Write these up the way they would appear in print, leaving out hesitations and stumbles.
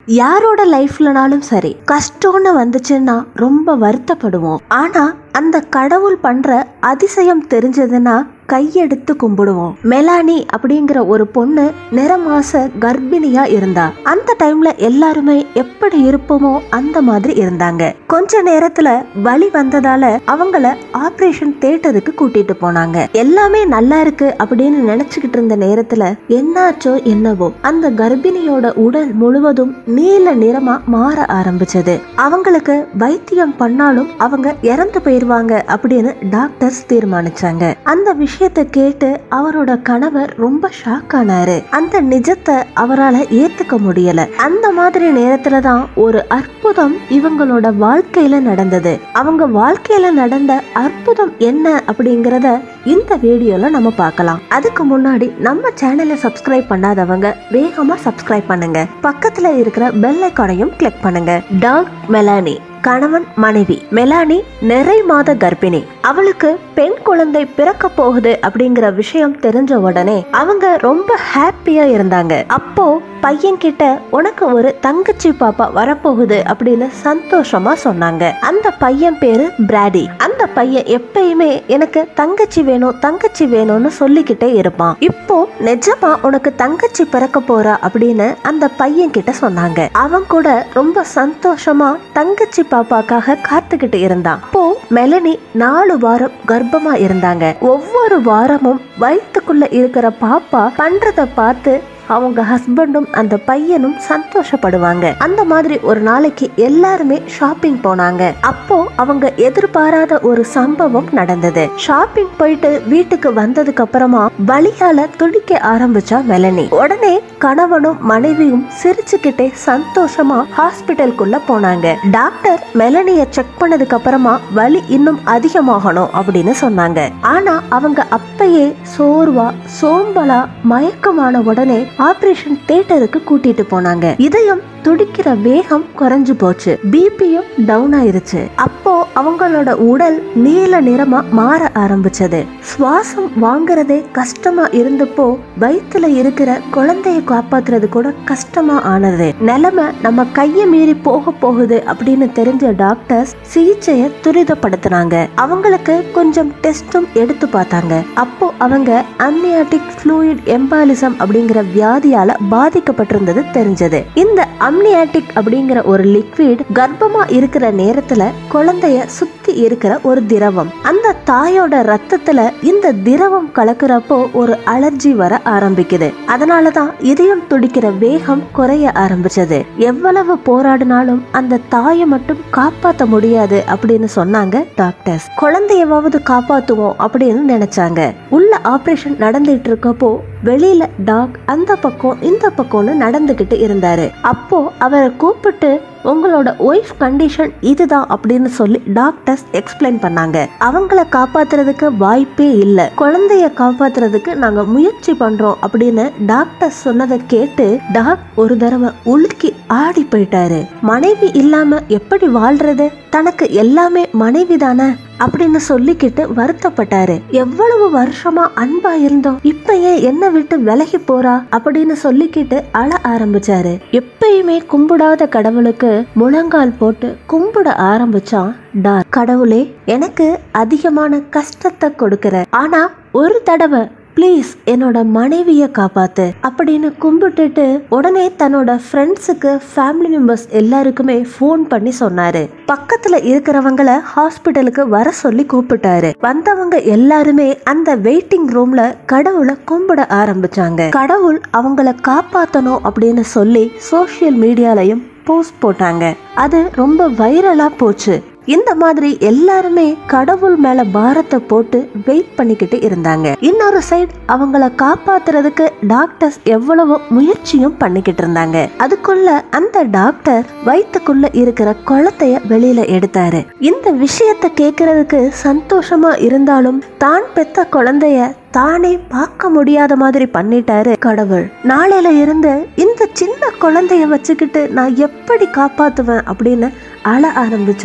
யாரோட லைஃப்லனாலும் சரி கஷ்டம்னு வந்துச்சுன்னா ரொம்ப வருத்தப்படுவோம். ஆனா அந்த கடவுள் பண்ற அதிசயம் தெரிஞ்சதுன்னா கையெடுத்து கும்பிடுவோம். மெலானி அப்படிங்கிற ஒரு பொண்ணு நிறமாச கர்ப்பிணியா இருந்தா. அந்த டைம்ல எல்லாருமே எப்படி இருப்போமோ அந்த மாதிரி இருந்தாங்க. கொஞ்ச நேரத்துல வலி வந்ததால அவங்கள ஆபரேஷன் தியேட்டருக்கு கூட்டிட்டு போனாங்க. எல்லாமே நல்லா இருக்கு அப்படின்னு நினைச்சுக்கிட்டு இருந்த நேரத்துல என்னாச்சோ என்னவோ அந்த கர்ப்பிணியோட உடல் முழுவதும் நீல நிறமா மாற ஆரம்பிச்சது. அவங்களுக்கு வைத்தியம் பண்ணாலும் அவங்க இறந்து போயிருவாங்க அப்படின்னு டாக்டர்ஸ் தீர்மானிச்சாங்க. அந்த விஷயத்தை கேட்டு அவரோட கணவர் ரொம்ப ஷாக் ஆனாரு. அந்த நிஜத்தை அவரால் ஏத்துக்க முடியல. அந்த மாதிரி நேரத்துலதான் ஒரு அற்புதம் இவங்களோட வாழ்க்கையில நடந்தது. அவங்க வாழ்க்கையில நடந்த அற்புதம் என்ன அப்படிங்கறத இந்த வீடியோல நம்ம பார்க்கலாம். அதுக்கு முன்னாடி நம்ம சேனலை சப்ஸ்கிரைப் பண்ணாதவங்க வேகமா சப்ஸ்கிரைப் பண்ணுங்க. பக்கத்துல இருக்கிற பெல் ஐகானையும் கிளிக் பண்ணுங்க. டாக் மெலானி கணவன் மனைவி. மெலானி நிறை மாத கர்ப்பிணி. அவளுக்கு பெண் குழந்தை பிறக்க போகுது அப்படிங்கிற விஷயம் தெரிஞ்ச உடனே அவங்க ரொம்ப ஹாப்பியா இருந்தாங்க. அப்போ பையன் கிட்ட உனக்கு ஒரு தங்கச்சி பாப்பா வரப்போகுது அப்படின்னு சந்தோஷமா சொன்னாங்க. அந்த பையன் பேரு பிராடி. அந்த பையன் எப்பயுமே எனக்கு தங்கச்சி வேணும் தங்கச்சி வேணும்னு சொல்லிக்கிட்டே இருப்பான். இப்போ நிஜமா உனக்கு தங்கச்சி பிறக்க போறா அப்படின்னு அந்த பையன் கிட்ட சொன்னாங்க. அவன் கூட ரொம்ப சந்தோஷமா தங்கச்சி பாப்பாக்காக காத்துக்கிட்டு இருந்தான். அப்போ மெலனி 4 வாரம் கர்ப்பமா இருந்தாங்க. ஒவ்வொரு வாரமும் வயிற்றுக்குள்ள இருக்கிற பாப்பா பண்றத பார்த்து அவங்க ஹஸ்பண்டும் அந்த பையனும் சந்தோஷப்படுவாங்க. அந்த மாதிரி ஒரு நாளைக்கு எல்லாருமே ஷாப்பிங் போனாங்க. அப்போ அவங்க எதிர்பாராத ஒரு சம்பவம் நடந்தது. ஷாப்பிங் போயிட்டு வீட்டுக்கு வந்ததுக்கு அப்புறமா வலியால துடிக்க ஆரம்பிச்சா மெலனி. உடனே கணவனும் மனைவியும் சிரிச்சுக்கிட்டே சந்தோஷமா ஹாஸ்பிட்டலுக்குள்ள போனாங்க. டாக்டர் மெலனிய செக் பண்ணதுக்கு அப்புறமா வலி இன்னும் அதிகமாகணும் அப்படின்னு சொன்னாங்க. ஆனா அவங்க அப்பயே சோர்வா சோம்பலா மயக்கமான உடனே ஆபரேஷன் தியேட்டருக்கு கூட்டிட்டு போனாங்க. இதயம் துடிக்கிற வேகம் குறைஞ்சு போச்சு. பிபியும் டவுன் ஆயிருச்சு. அப்போ அவங்களோட உடல் நீல நிறமா மாற ஆரம்பிச்சது. சுவாசம் வாங்குறதே கஷ்டமா இருந்தப்போ வயிற்றுல இருக்கிற குழந்தைய காப்பாத்துறது கூட கஷ்டமா ஆனது. நிலைமை நம்ம கைய மீறி போக போகுது அப்படின்னு தெரிஞ்ச டாக்டர்ஸ் சிகிச்சையை துரிதப்படுத்தினாங்க. அவங்களுக்கு கொஞ்சம் டெஸ்டும் எடுத்து பார்த்தாங்க. அப்போ அவங்க அம்னியாட்டிக் ஃப்ளூயிட் எம்பாலிசம் அப்படிங்கிற வியாதியால பாதிக்கப்பட்டிருந்தது தெரிஞ்சது. இந்த அம்னியாட்டிக் அப்படிங்கிற ஒரு லிக்விட் கர்ப்பமா இருக்கிற நேரத்துல குழந்தைய சுத்தி இருக்கிற ஒரு திரவம். அந்த தாயோட ரத்தத்துல இந்த திரவம் கலக்குறப்போ ஒரு அலர்ஜி வர ஆரம்பிக்குது. அதனாலதான் இதயம் துடிக்கிற வேகம் குறைய ஆரம்பிச்சது. எவ்வளவு போராடினாலும் அந்த தாயை மட்டும் காப்பாத்த முடியாது அப்படின்னு சொன்னாங்க டாக்டர்ஸ். குழந்தையவாவது காப்பாத்துவோம் அப்படின்னு நினைச்சாங்க. உள்ள ஆபரேஷன் நடந்துட்டு இருக்கப்போ வெளியில டாக் அந்த பக்கம் இந்த பக்கம்னு நடந்துகிட்டு இருந்தாரு. அப்போ அவரை கூப்பிட்டு உங்களோட ஒய்ஃப் கண்டிஷன் இதுதான் அப்படின்னு சொல்லி டாக்டர்ஸ் எக்ஸ்பிளைன் பண்ணாங்க. அவங்கள காப்பாத்துறதுக்கு வாய்ப்பே இல்ல, குழந்தைய காப்பாத்துறதுக்கு நாங்க முயற்சி பண்றோம் அப்படின்னு டாக்டர் சொன்னதை கேட்டு டாக் ஒரு தடவை உலுக்கி ஆடி போயிட்டாரு. மனைவி இல்லாம எப்படி வாழ்றது, தனக்கு எல்லாமே மனைவி தானே அப்படின்னு சொல்லிக்கிட்டு வருத்தப்பட்டாரு. எவ்வளவு வருஷமா அன்பா இருந்தோம், இப்ப ஏன் என்ன விட்டு விலகி போறா அப்படின்னு சொல்லிக்கிட்டு அழ ஆரம்பிச்சாரு. எப்பயுமே கும்பிடாத கடவுளுக்கு முழங்கால் போட்டு கும்பிட ஆரம்பிச்சான் டாக். கடவுளே, எனக்கு அதிகமான கஷ்டத்தை கொடுக்கிற, ஆனா ஒரு தடவை பிளீஸ் என்னோட மனைவிய காப்பாத்து அப்படின்னு கும்பிட்டுட்டு உடனே தன்னோட ஃப்ரெண்ட்ஸுக்கு ஃபேமிலி மெம்பர்ஸ் எல்லாருக்குமே ஃபோன் பண்ணி சொன்னாரு. பக்கத்துல இருக்கிறவங்கள ஹாஸ்பிட்டலுக்கு வர சொல்லி கூப்பிட்டாரு. வந்தவங்க எல்லாருமே அந்த வெயிட்டிங் ரூம்ல கடவுளை கும்பிட ஆரம்பிச்சாங்க. கடவுள் அவங்கள காப்பாத்தணும் அப்படின்னு சொல்லி சோசியல் மீடியாலையும் போஸ்ட் போட்டாங்க. அது ரொம்ப வைரலா போச்சு. இந்த மாதிரி எல்லாருமே கடவுள் மேல பாரத்தை போட்டு வெயிட் பண்ணிக்கிட்டு இருந்தாங்க. இன்னொரு சைடு அவங்கள காப்பாத்துறதுக்கு டாக்டர்ஸ் எவ்வளவோ முயற்சியும் பண்ணிக்கிட்டு இருந்தாங்க. அதுக்குள்ள அந்த டாக்டர் வயிற்றுக்குள்ள இருக்கிற குழந்தைய வெளியில எடுத்தாரு. இந்த விஷயத்தை கேட்கறதுக்கு சந்தோஷமா இருந்தாலும் தான் பெத்த குழந்தைய தானே பார்க்க முடியாத மாதிரி பண்ணிட்டாரு கடவுள். நாளையில இருந்து இந்த சின்ன குழந்தைய வச்சுக்கிட்டு நான் எப்படி காப்பாத்துவேன் அப்படின்னு அழ ஆரம்பிச்சாரு.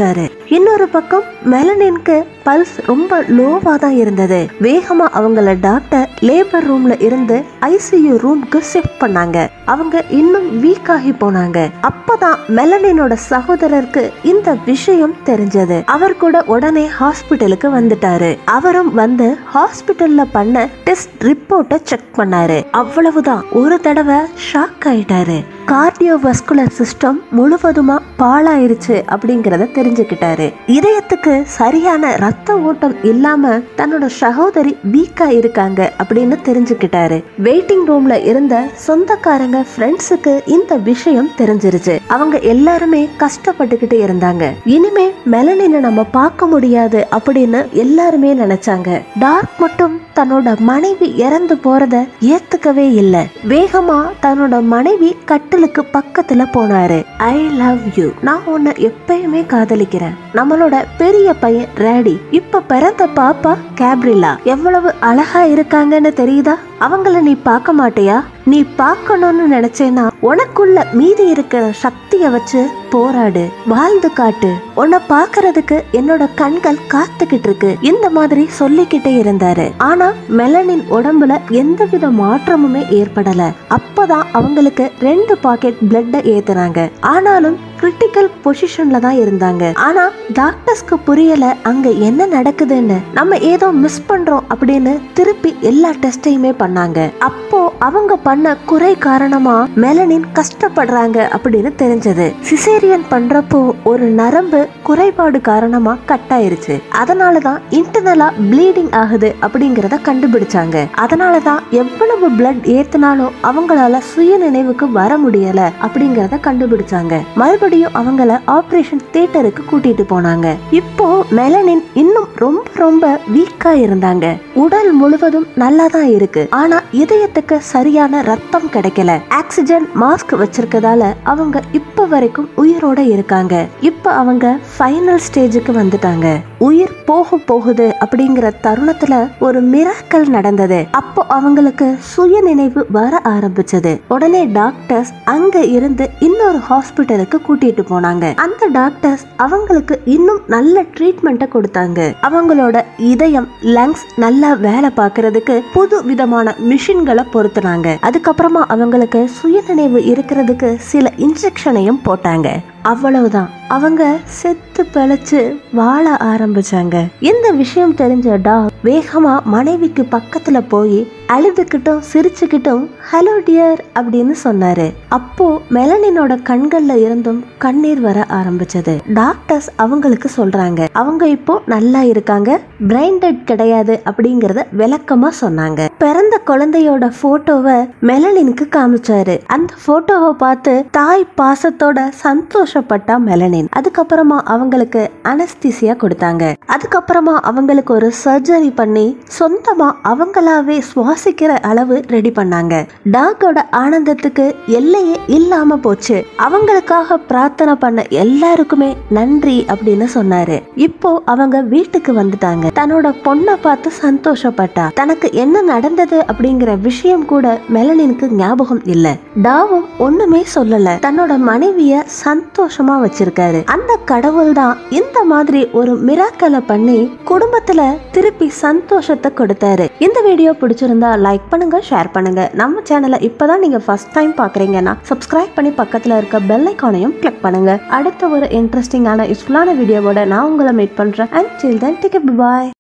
இன்னொரு பக்கம் மெலனினுக்கு பல்ஸ் ரொம்ப லோவா தான் இருந்தது. வேகமா அவங்கள டாக்டர் லேபர் ரூம்ல இருந்து ஐசியூ ரூம்க்கு ஷிஃப்ட் பண்ணாங்க. அவங்க இன்னும் வீக் ஆகி போனாங்க. அப்பதான் மெலனினோட சகோதரருக்கு இந்த விஷயம் தெரிஞ்சது. அவர் கூட உடனே ஹாஸ்பிட்டலுக்கு வந்துட்டாரு. அவரும் வந்து ஹாஸ்பிட்டல்ல பண்ண டெஸ்ட் ரிப்போர்ட்டை செக் பண்ணாரு. அவ்வளவுதான், ஒரு தடவை ஷாக் ஆயிட்டாரு. கார்டியோவாஸ்குலர் சிஸ்டம் முழுவதுமா பாழாயிருச்சு அப்படிங்கறத தெரிஞ்சுக்கிட்டாரு. இதயத்துக்கு சரியான ரத்த ஓட்டம் இல்லாம தன்னோட சகோதரி வீக்கா இருக்காங்க அப்படின்னு தெரிஞ்சுக்கிட்டாரு. வெயிட்டிங் ரூம்ல இருந்த சொந்தக்காரங்க ஃப்ரெண்ட்ஸுக்கு இந்த விஷயம் தெரிஞ்சிருச்சு. அவங்க எல்லாருமே கஷ்டப்பட்டுக்கிட்டு இருந்தாங்க. இனிமே மெலனினை நம்ம பார்க்க முடியாது அப்படின்னு எல்லாருமே நினைச்சாங்க. டார்க் மட்டும் தன்னோட மனைவி இறந்து போறத ஏத்துக்கவே இல்ல. வேகமா தன்னோட மனைவி கட்டிலுக்கு பக்கத்துல போனாரு. ஐ லவ் யூ, நான் உன்னை எப்பயுமே காதலிக்கிறேன். நம்மளோட பெரிய பையன் ரேடி, இப்ப பிறந்த பாப்பா கேப்ரிலா எவ்வளவு அழகா இருக்காங்கன்னு தெரியுதா? அவங்கள நீ பார்க்க மாட்டியா? நீ பார்க்கணும்னு நினைச்சேன்னா உனக்குள்ள மீதி இருக்கிற சக்திய வச்சு போராடு, வாழ்ந்து காட்டு. உன்னை பாக்குறதுக்கு என்னோட கண்கள் காத்துக்கிட்டு இருக்கு. இந்த மாதிரி சொல்லிக்கிட்டே இருந்தாரு. ஆனா மெலனின் உடம்புல எந்தவித மாற்றமுமே ஏற்படல. அப்பதான் அவங்களுக்கு 2 பாக்கெட் பிளட் ஏத்துறாங்க. ஆனாலும் கிரிட்டிக்கல் பொசிஷன்ல தான் இருந்தாங்க. ஆனா டாக்டர்ஸ்க்கு புரியல அங்க என்ன நடக்குதுன்னு. நம்ம ஏதோ மிஸ் பண்றோம் அப்படின்னு திருப்பி எல்லா டெஸ்டையுமே பண்ணாங்க. அப்போ அவங்க பண்ண குறை காரணமா மெலனின் கஷ்டப்படுறாங்க அப்படின்னு தெரிஞ்சது. சிசேரியன் பண்றப்போ ஒரு நரம்பு குறைபாடு காரணமா கட் ஆயிருச்சு. அதனாலதான் இன்டர்னலா ப்ளீடிங் ஆகுது அப்படிங்கறத கண்டுபிடிச்சாங்க. அதனாலதான் எவ்வளவு பிளட் ஏத்தினாலும் அவங்களால சுய நினைவுக்கு வர முடியல அப்படிங்கறத கண்டுபிடிச்சாங்க. மறுபடியும் அவங்கள ஆபரேஷன் தியேட்டருக்கு கூட்டிட்டு போனாங்க. இப்போ மெலனின் இன்னும் ரொம்ப ரொம்ப வீக்கா இருந்தாங்க. உடல் முழுவதும் நல்லா தான் இருக்கு. ஆனா இதயத்துக்கு சரியான ரத்தம் கிடைக்கல. ஆக்சிஜன் மாஸ்க் வச்சிருக்கதால அவங்க இப்ப வரைக்கும் உயிரோட இருக்காங்க. இப்ப அவங்க ஃபைனல் ஸ்டேஜுக்கு வந்துட்டாங்க. உயிர் போகுது அப்படிங்கிற தருணத்துல ஒரு மிராக்கல் நடந்தது. அப்போ அவங்களுக்கு சுய நினைவு வர ஆரம்பிச்சது. உடனே டாக்டர்ஸ் அங்க இருந்து இன்னொரு ஹாஸ்பிட்டலுக்கு கூட்டிட்டு போனாங்க. அந்த டாக்டர்ஸ் அவங்களுக்கு இன்னும் நல்ல ட்ரீட்மெண்ட்டை கொடுத்தாங்க. அவங்களோட இதயம், லங்ஸ் நல்லா வேலை பார்க்கறதுக்கு புது விதமான மிஷின்களை பொருத்துனாங்க. அதுக்கப்புறமா அவங்களுக்கு சுயநினைவு இருக்கிறதுக்கு சில இன்ஜெக்ஷனையும் போட்டாங்க. அவ்வளவுதான், அவங்க செத்து பிழைச்சு வாழ ஆரம்பிச்சாங்க. இந்த விஷயம் தெரிஞ்ச டாக் வேகமா மனைவிக்கு பக்கத்துல போய் அழுதுகிட்டும் சிரிச்சுக்கிட்டும் ஹலோ டியர் அப்படின்னு சொன்னாரு. அப்போ மெலனினோட கண்கள்ல இருந்தும் கண்ணீர் வர ஆரம்பிச்சது. டாக்டர்ஸ் அவங்களுக்கு சொல்றாங்க அவங்க இப்போ நல்லா இருக்காங்க, பிரெயின் டெட் கிடையாது அப்படிங்கறத விளக்கமா சொன்னாங்க. பிறந்த குழந்தையோட போட்டோவை மெலனினுக்கு காமிச்சாரு. அந்த போட்டோவை பார்த்து தாய் பாசத்தோட சந்தோஷப்பட்டா மெலனின். அதுக்கப்புறமா அவங்களுக்கு அனஸ்தீசியா கொடுத்தாங்க. அதுக்கப்புறமா அவங்களுக்கு ஒரு சர்ஜரி பண்ணி சொந்தமா அவங்களாவே சுவாசிக்கிற அளவு ரெடி பண்ணாங்க. டாகோட ஆனந்தத்துக்கு எல்லையே இல்லாம போச்சு. அவங்களுக்காக பிரார்த்தனை பண்ண எல்லாருக்குமே நன்றி அப்படின்னு சொன்னாரு. இப்போ அவங்க வீட்டுக்கு வந்துட்டாங்க. தன்னோட பொண்ணை பார்த்து சந்தோஷப்பட்டா. தனக்கு என்ன நடந்தது அப்படிங்கிற விஷயம் கூட மெலனினுக்கு ஞாபகம் இல்ல. டாவும் ஒண்ணுமே சொல்லல. தன்னோட மனைவிய சந்தோஷமா வச்சிருக்காரு. அந்த கடவுள் தான் இந்த மாதிரி ஒரு மிராக்கலை பண்ணி குடும்பத்துல திருப்பி சந்தோஷத்தை கொடுத்தாரு. இந்த வீடியோ பிடிச்சிருந்தா லைக் பண்ணுங்க, ஷேர் பண்ணுங்க. நம்ம சேனலை இப்பதான் நீங்க ஃபர்ஸ்ட் டைம் பாக்குறீங்கன்னா சப்ஸ்கிரைப் பண்ணி பக்கத்துல இருக்க பெல் ஐகானையும் கிளிக் பண்ணுங்க. அடுத்த ஒரு இன்ட்ரெஸ்டிங்கான யூஸ்ஃபுல்லான வீடியோவோட நான் உங்களை மீட் பண்றேன். Until then, take a bye.